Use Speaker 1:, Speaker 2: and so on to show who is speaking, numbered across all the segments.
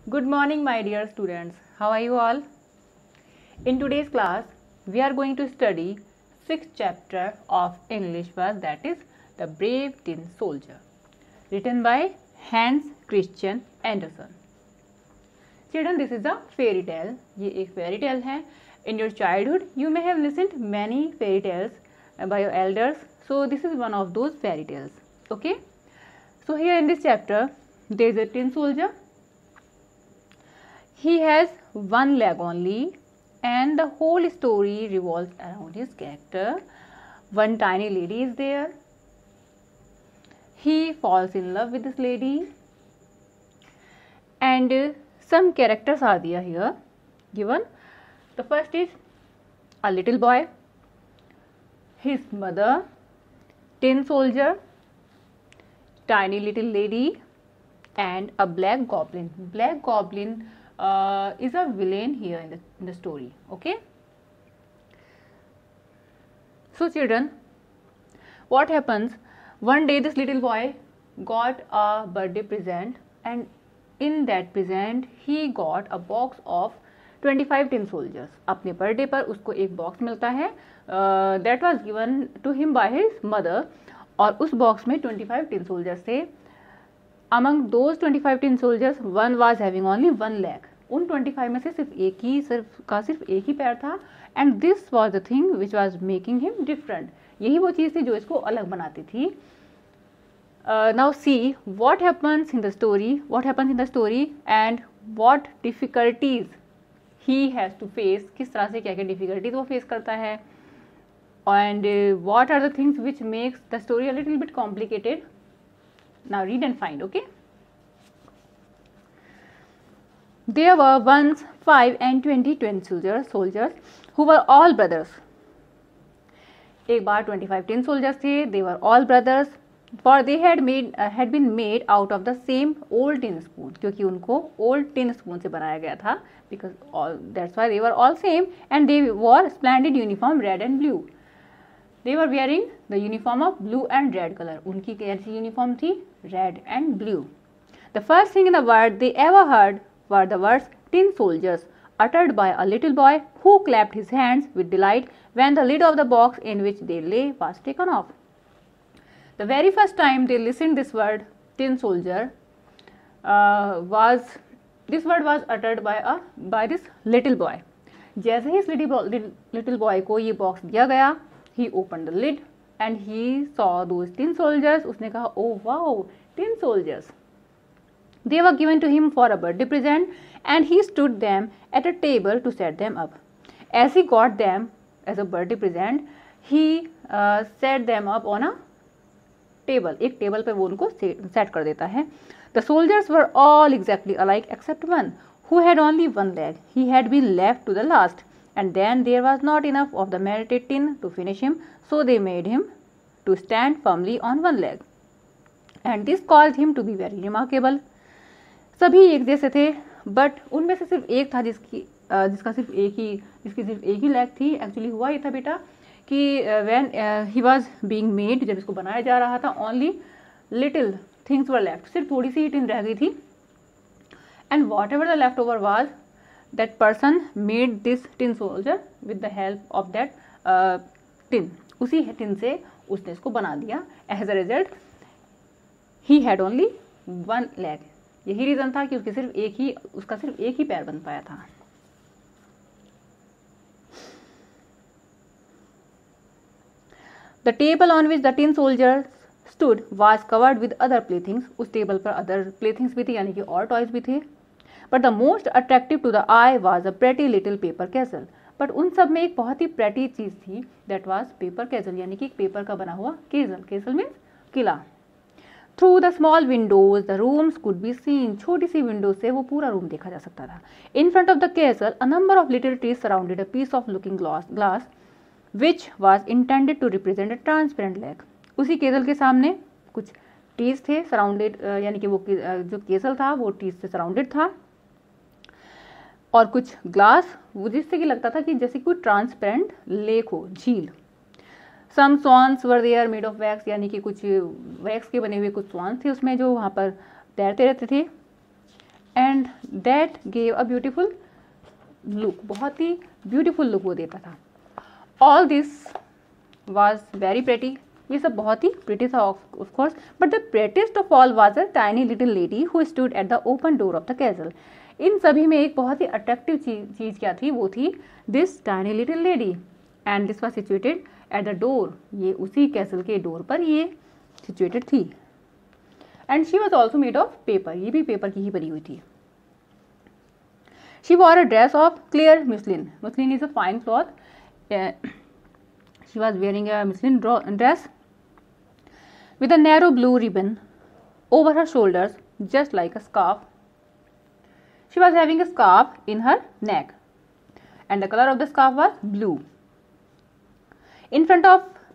Speaker 1: Good morning, my dear students. How are you all? In today's class, we are going to study 6th chapter of English verse, that is The Brave Tin Soldier, written by Hans Christian Andersen. Children, this is a fairy tale. ये एक fairy tale है. In your childhood, you may have listened many fairy tales by your elders. So this is one of those fairy tales. Okay. So here in this chapter, there is a tin soldier. He has one leg only, and the whole story revolves around his character. One tiny lady is there. He falls in love with this lady, and some characters are there here given. The first is a little boy, his mother, tin soldier, tiny little lady, and a black goblin. Black goblin is a villain here in the story. Okay. So children, what happens? One day this little boy got a birthday present, and in that present he got a box of 25 tin soldiers. अपने birthday पर उसको एक box मिलता है. That was given to him by his mother, और उस box में 25 tin soldiers थे. Among those 25 tin soldiers, one was having only one leg. उन 25 में से सिर्फ एक ही पैर था. And this was the thing which was making him different. यही वो चीज़ थी जो इसको अलग बनाती थी. Now see what happens in the story and what difficulties he has to face. किस तरह से क्या-क्या difficulties वो face करता है. And what are the things which makes the story a little bit complicated. Now read and find. Okay. There were once 5 and 20 tin soldiers who were all brothers. एक बार 25 tin soldiers थे. They were all brothers, for they had been made out of the same old tin spoon. क्योंकि उनको old tin spoon से बनाया गया था. That's why they were all same, and they wore splendid uniform red and blue. They were wearing the uniform of blue and red color. उनकी कैसी uniform थी? Red and blue. The first thing in the world they ever heard were the words tin soldiers, uttered by a little boy who clapped his hands with delight when the lid of the box in which they lay was taken off. The very first time they listened this word tin soldier this word was uttered by this little boy. जैसे ही इस little boy को ये box दिया गया, he opened the lid and he saw those tin soldiers. उसने कहा, oh wow, tin soldiers. They were given to him for a birthday present, and he stood them at a table to set them up. As he got them as a birthday present, he set them up on a table. एक table पे वो उनको set कर देता है. The soldiers were all exactly alike except one, who had only one leg. He had been left to the last, and then there was not enough of the melted tin to finish him, so they made him to stand firmly on one leg, and this caused him to be very remarkable. सभी एक जैसे थे, but उनमें से सिर्फ एक था जिसकी सिर्फ एक ही लेग थी. एक्चुअली हुआ ये था बेटा कि when he was being made, जब इसको बनाया जा रहा था, only little things were left. सिर्फ थोड़ी सी ही टिन रह गई थी. And whatever the leftover was, that person made this tin soldier with the help of that tin. उसी टिन से उसने इसको बना दिया. As a result he had only one leg. यही रीजन था कि उसका सिर्फ एक ही पैर बन पाया था. The table on which the tin soldiers stood was covered with other playthings. उस टेबल पर other playthings भी थे, यानी कि और टॉयज भी थे. But the most attractive to the eye was a pretty little paper castle. But उन सब में एक बहुत ही pretty चीज थी. That was paper castle, यानी कि एक पेपर का बना हुआ castle. Castle means Qila. Through the small windows, the rooms could be seen. छोटी सी विंडो से वो पूरा रूम देखा जा सकता था. In front of the castle, a number of little trees surrounded a piece of looking glass, which was intended to represent a transparent lake. उसी castle के सामने कुछ ट्रीज थे सराउंडेड, यानी कि वो जो केसल था वो ट्रीज से सराउंडेड था, और कुछ ग्लास जिससे कि लगता था कि जैसे कोई ट्रांसपेरेंट लेक हो, झील. Some swans were there made of wax, यानी कि कुछ वैक्स के बने हुए कुछ स्वॉन्स थे उसमें जो वहाँ पर तैरते रहते थे. And that gave a beautiful look, बहुत ही ब्यूटीफुल लुक वो देता था। All this was very pretty, ये सब बहुत ही प्रिटी था of course, but the prettiest of all was a tiny little lady who stood at the open door of the castle. इन सभी में एक बहुत ही अट्रैक्टिव चीज क्या थी, वो थी this tiny little lady, and this was situated at the door, ये उसी कैसल के डोर पर ये सिचुएटेड थी। And she was also made of paper, ये भी पेपर की ही बनी हुई थी। She wore a dress of clear muslin, muslin is a fine cloth, she was wearing a muslin dress with a narrow blue ribbon over her shoulders, just like a scarf. She was having a scarf in her neck, and the color of the scarf was blue. In front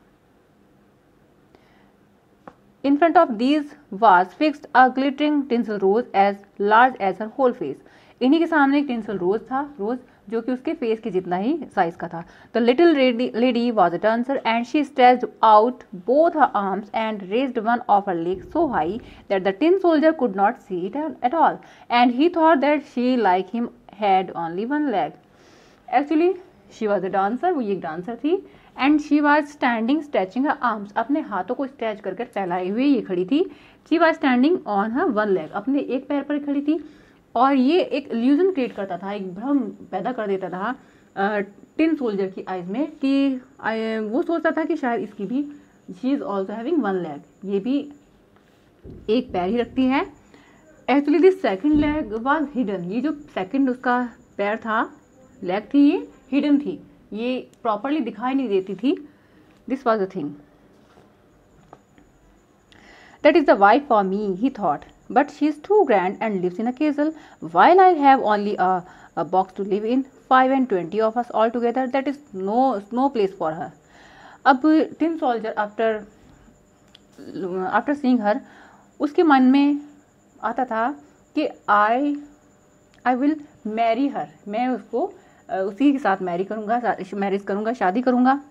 Speaker 1: of these was fixed a glittering tinsel rose as large as her whole face. इन्हीं के सामने एक tinsel रोज था, रोज जो कि उसके face के जितना ही साइज का था। The little lady was a dancer and she stretched out both her arms and raised one of her leg so high that the tin soldier could not see it at all and he thought that she like him had only one leg. Actually she was a dancer, वो एक dancer थी, and she was standing stretching her arms, अपने हाथों को stretch करके फैलाए हुए ये खड़ी थी। She was standing on her one leg, अपने एक पैर पर खड़ी थी, और ये एक इल्यूजन क्रिएट करता था, एक भ्रम पैदा कर देता था टिन सोल्जर की आइज में कि वो सोचता था कि शायद इसकी भी she is also having one leg, ये भी एक पैर ही रखती है। Actually this second leg was hidden, ये जो सेकंड उसका पैर था, लेग थी, ये हिडन थी, ये प्रॉपरली दिखाई नहीं देती थी। This was the thing, that is the wife for me he thought, but she is too grand and lives in a castle, while I have only a box to live in. 5 and 20 of us all together, that is no place for her. अब tin soldier after seeing her, उसके मन में आता था कि I will marry her, मैं उसको उसी के साथ मैरिज करूँगा, शादी करूँगा।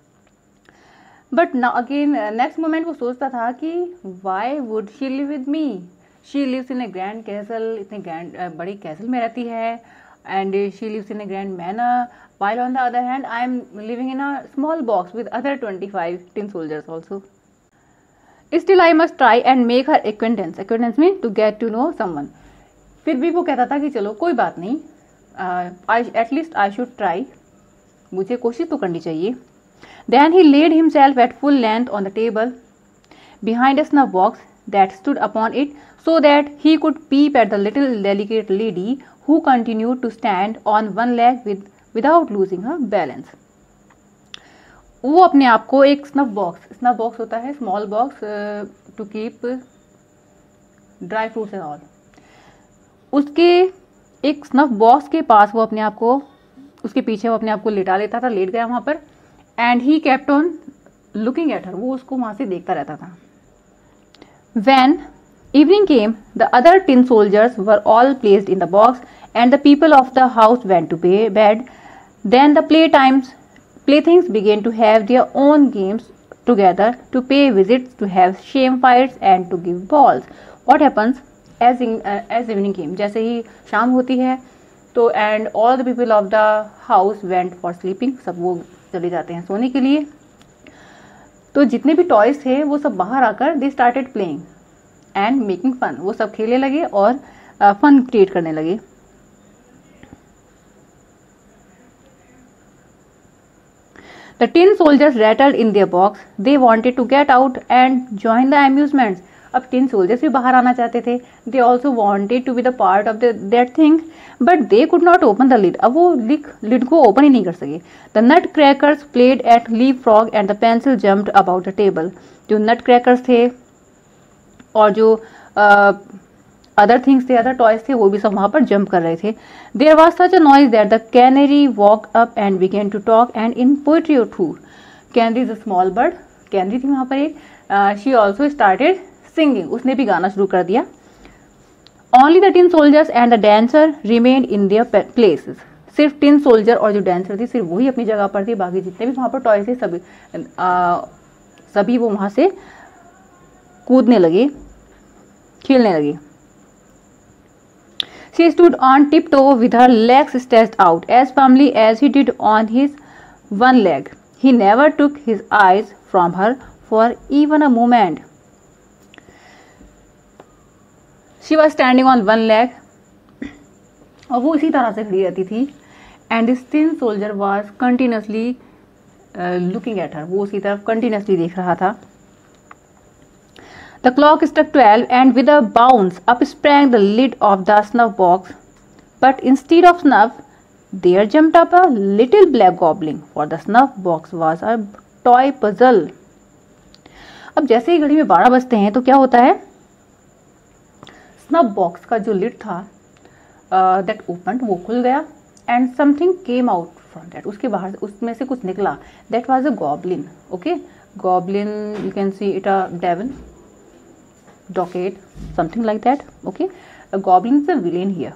Speaker 1: बट ना अगेन नेक्स्ट मोमेंट वो सोचता था कि why would she live with me, she lives in a grand castle, इतने ग्रैंड बड़ी कैसल में रहती है, and she lives in a grand manor, while on the other hand I am living in a small box with other 25 tin soldiers also. Still I must try and make her acquaintance. Acquaintance means to get to know someone. फिर भी वो कहता था कि चलो कोई बात नहीं, at least I should try, मुझे कोशिश तो करनी चाहिए। Then he laid himself at full length on the table behind a snuff box that stood upon it, so that he could peep at the little delicate lady who continued to stand on one leg without losing her balance. वो अपने आप को एक snuff box होता है small box to keep dry fruits and all, उसके एक snuff box के पास वो अपने आप को, उसके पीछे वो अपने आप को लेटा लेता था, लेट गया वहाँ पर, and he kept on looking at her, वो उसको वहाँ से देखता रहता था। When evening came, the other tin soldiers were all placed in the box, and the people of the house went to bed. Then the playthings began to have their own games together, to pay visits, to have shame fights, and to give balls. What happens as evening came? जैसे ही शाम होती है तो and all the people of the house went for sleeping, सब वो चले जाते हैं सोने के लिए। तो जितने भी टॉयज थे वो सब बाहर आकर they started playing and making fun, वो सब खेलने लगे और फन क्रिएट करने लगे। The tin soldiers rattled in their box. They wanted to get out and join the amusements. अब टिन सोल्जर्स भी बाहर आना चाहते थे। They also wanted to be the part of that thing, but they could not open the lid. अब वो lid को open ही नहीं कर सके। The nutcrackers played at leapfrog and the pencil jumped about the table. जो nutcrackers थे और जो अदर थिंग्स थे, अदर टॉयज थे, वो भी सब वहाँ पर जंप कर रहे थे। There was such a noise that the canary woke up and began to talk and in poetry और too. Canary is a small bird, canary थी वहाँ पर एक, शी ऑल्सो स्टार्टेड सिंगिंग, उसने भी गाना शुरू कर दिया। Only the tin soldiers and the dancer remained in their places. सिर्फ टिन सोल्जर और जो डांसर थी सिर्फ वही अपनी जगह पर थी, बाकी जितने भी वहाँ पर टॉयज थे सभी वो वहाँ से कूदने लगे, खेलने लगे। She stood on tiptoe with her legs stretched out as firmly as he did on his one leg. He never took his eyes from her for even a moment. She was standing on one leg. और वो इसी तरह से खड़ी रहती थी. And this thin soldier was continuously looking at her. वो उसकी तरफ continuously देख रहा था. The clock struck 12 and with a bounce up sprang the lid of the snuff box. But instead of snuff, there jumped up a little black goblin, for the snuff box was a toy puzzle. अब जैसे ही घड़ी में 12 बजते हैं तो क्या होता है, स्नफ बॉक्स का जो लिड था दैट ओपन, वो खुल गया and something came out from that. उसके बाहर उसमें से कुछ निकला. That was a goblin. Okay, goblin you can see it a devil, docket, something like that. Okay, a goblin is a villain here.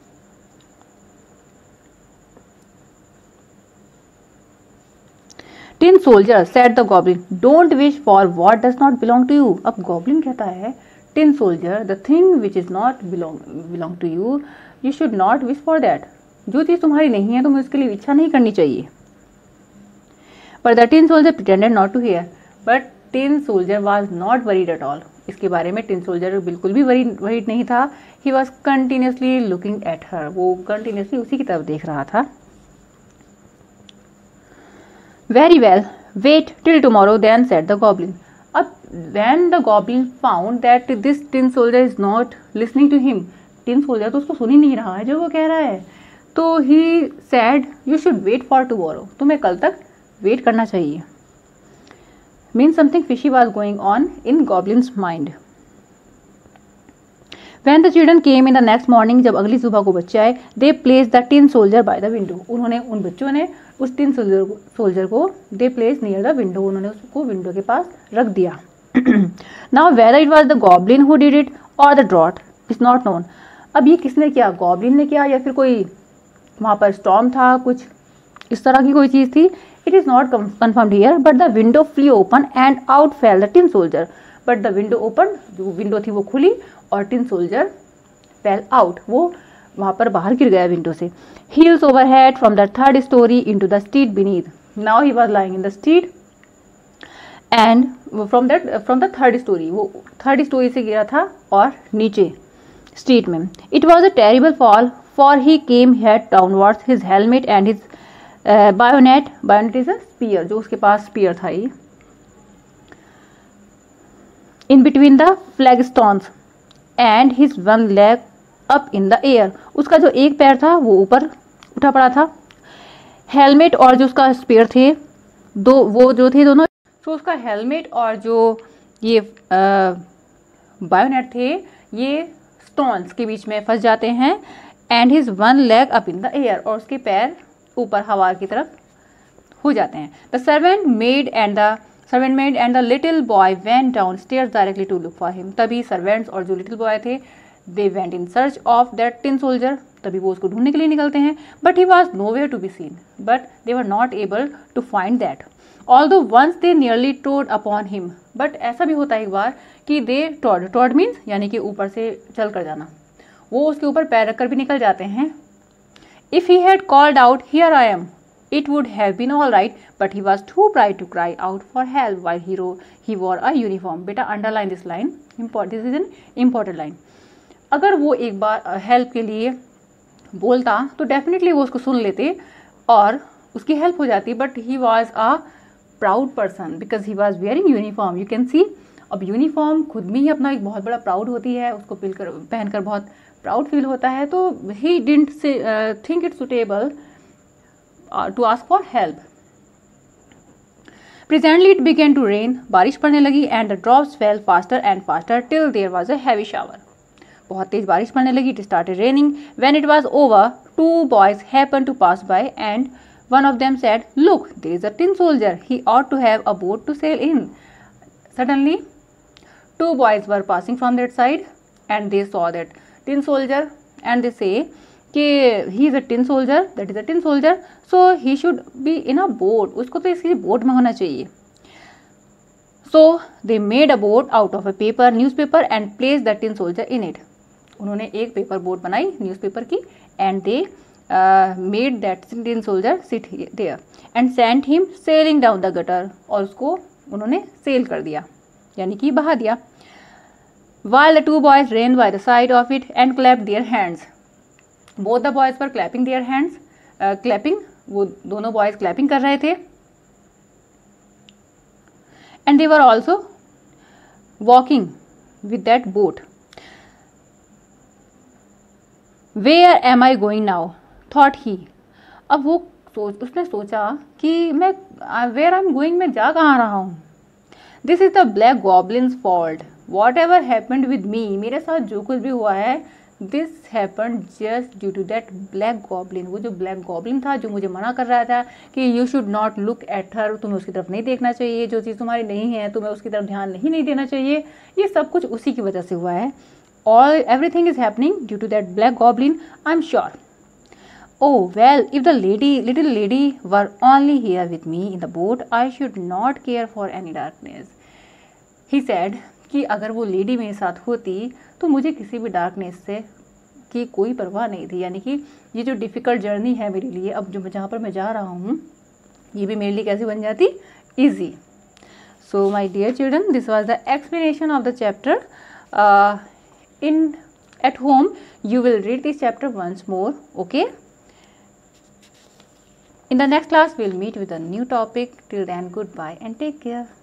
Speaker 1: Tin soldier, said the goblin, don't wish for what does not belong to you. अब goblin कहता है, tin soldier, the thing which is not belong to you, you should not wish for that. जो चीज तुम्हारी नहीं है तुम्हें उसके लिए इच्छा नहीं करनी चाहिए. But the tin soldier pretended not to hear. But tin soldier was not worried at all. इसके बारे में टिन सोल्जर बिल्कुल भी वरीड नहीं था. He was continuously looking at her. वो कंटिन्यूसली उसी की तरफ देख रहा था. Very well, wait till tomorrow then said the goblin. अब when the goblin found that this tin soldier is not listening to him, tin soldier तो उसको सुन ही नहीं रहा है जो वो कह रहा है, तो he said you should wait for tomorrow. तुम्हें कल तक वेट करना चाहिए. Means something fishy was going on in Goblin's mind. When the children came in the next morning, जब अगली सुबह को बच्चे आए, they placed the tin soldier by the window. उन्होंने उन बच्चों ने उस tin soldier को they placed near the window. उन्होंने उसको विंडो के पास रख दिया. Now whether it was the goblin who did it or the drought is not known. अब ये किसने किया, गॉब्लिन ने किया या फिर कोई वहाँ पर स्टॉर्म था, कुछ इस तरह की कोई चीज़ थी. It is not confirmed here, but the window flew open and out fell the tin soldier. But the window opened, जो विंडो थी वो खुली और tin soldier fell out. वो वहाँ पर बाहर गिर गया विंडो से. Heels overhead from the third story into the street beneath. Now he was lying in the street and from the third story, वो third story से गिरा था और नीचे street में. It was a terrible fall, for he came head downwards, his helmet and his bayonet is a spear. जो उसके पास स्पीयर था ये. In between the flag stones and his one leg up in the air. उसका जो एक पैर था वो ऊपर उठा पड़ा था. हेलमेट और जो उसका स्पीयर थे वो जो थे दोनों, तो उसका हेलमेट और जो ये बायोनेट थे ये स्टोन्स के बीच में फंस जाते हैं. And his one leg up in the air, और उसके पैर ऊपर हवा की तरफ हो जाते हैं. The servant maid and the little boy went down stairs directly to look for him. तभी सर्वेंट्स और जो लिटिल बॉय थे they went in search of that tin soldier. तभी वो उसको ढूंढने के लिए निकलते हैं. But he was nowhere to be seen, but they were not able to find that. Although once they nearly टोड अपॉन हिम. बट ऐसा भी होता है एक बार कि दे टॉड मीन्स यानी कि ऊपर से चल कर जाना, वो उसके ऊपर पैर रखकर भी निकल जाते हैं. If he had called out, "Here I am," it would have been all right, but he was too proud to cry out for help while he wore a uniform. बेटा underline this line. This is an important line. अगर वो एक बार help के लिए बोलता तो definitely वो उसको सुन लेते और उसकी हेल्प हो जाती. But he was a proud person because he was wearing uniform. You can see, अब यूनिफॉर्म खुद में ही अपना एक बहुत बड़ा प्राउड होती है, उसको पहनकर बहुत प्राउड फील होता है. तो he didn't think it suitable to ask for help. Presently it began to rain. बारिश पड़ने लगी and the drops fell faster and faster till there was a heavy shower. बहुत तेज बारिश पड़ने लगी. It started raining. When it was over, two boys happened to pass by and one of them said, "Look, there is a tin soldier. He ought to have a boat to sail in." Suddenly, two boys were passing from that side and they saw that tin soldier and they say कि he is a tin soldier, that is a tin soldier, so he should be in a boat. उसको तो इसकी boat में होना चाहिए. So they made a boat out of a newspaper and placed the tin soldier in it. उन्होंने एक paper boat बनाई newspaper की, and they made that Indian soldier sit there and sent him sailing down the gutter, और उसको उन्होंने cell कर दिया, यानी कि बहा दिया. While the two boys ran by the side of it and clapped their hands. Both the boys were clapping their hands. Clapping, वो दोनों boys clapping कर रहे थे. And they were also walking with that boat. Where am I going now? Thought he. अब वो उसने सोचा कि मैं where I'm going, मैं जा कहाँ रहा हूँ. This is the black goblin's fault. Whatever happened with me, मेरे साथ जो कुछ भी हुआ है, this happened just due to that black goblin. वो जो black goblin था, जो मुझे मना कर रहा था कि you should not look at her, तुम्हें उसकी तरफ नहीं देखना चाहिए, जो चीज़ तुम्हारी नहीं है तुम्हें उसकी तरफ ध्यान नहीं देना चाहिए, ये सब कुछ उसी की वजह से हुआ है. Everything is happening due to that black goblin, I'm sure. Oh well, if the little lady were only here with me in the boat, I should not care for any darkness. He said कि अगर वो lady मेरे साथ होती तो मुझे किसी भी डार्कनेस से की कोई परवाह नहीं थी, यानी कि ये जो डिफ़िकल्ट जर्नी है मेरे लिए, अब जो जहाँ पर मैं जा रहा हूँ, ये भी मेरे लिए कैसी बन जाती, easy. So my dear children, this was the explanation of the chapter. In at home you will read this chapter once more. Okay, in the next class we'll meet with a new topic. Till then, goodbye and take care.